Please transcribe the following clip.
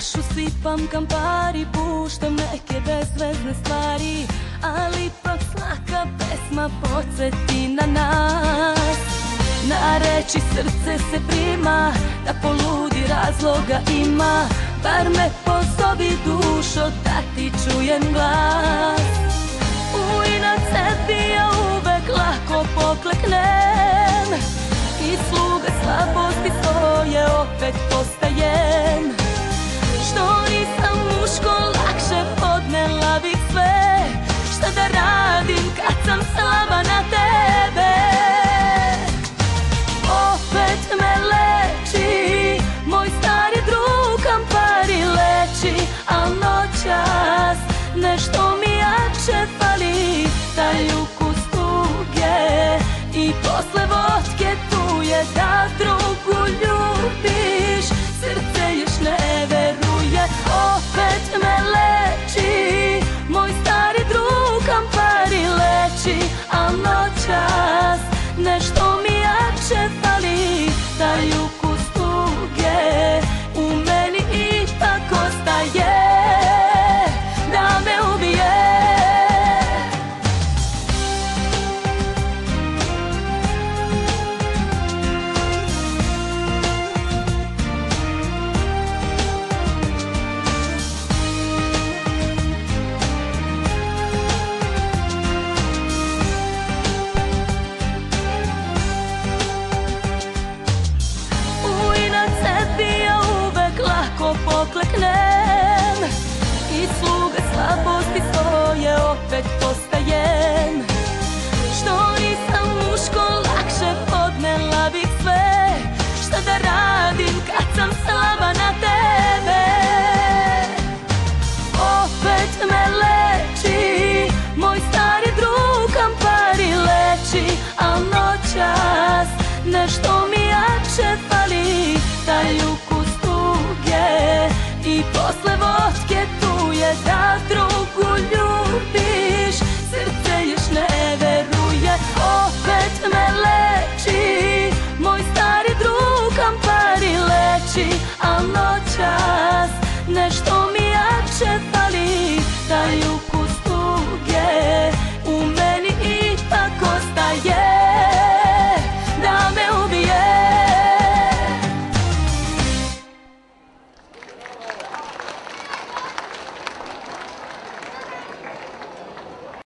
čašu sipam Campari, puštam neke bezvezne stvari, ali ipak svaka pesma podsjeti na nas. Na reči srce se prima, da poludi razloga ima, bar me pozovi dušo da ti čujem glas. U inat sebi ja uvek lako pokleknem i sluga slabosti svoje opet postajem. Što nisam muško, lakše podnela bih sve. Šta da radim kad sam slaba na tebe? Opet me leči moj stari drug Campari, leči, al noćas nešto mi jače fali. Taj ukus tuge i posle vodke tu je da drugu ljubiš, srce još ne veruje. Opet me leči moj stari drug Campari, leči, al noćas nešto mi jače fali. Taj ukus tuge u meni ipak ostaje da me ubije. Pokleknem i sluga slabosti svoje opet postajem. Što nisam muško, lakše podnela bih sve. Šta da radim kad sam slaba na tebe? Opet me leči moj stari drug Campari, leči, al noćas nešto mi jače fali. Taj ukus tuge i posle vodke tu je da drugu ljubiš,